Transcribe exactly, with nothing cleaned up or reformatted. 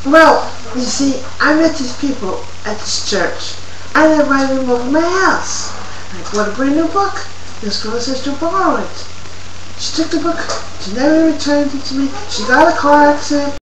Well, you see, I met these people at this church, and I invited them over to my house. I bought a brand new book. This girl says to borrow it. She took the book, she never returned it to me, she got a car accident.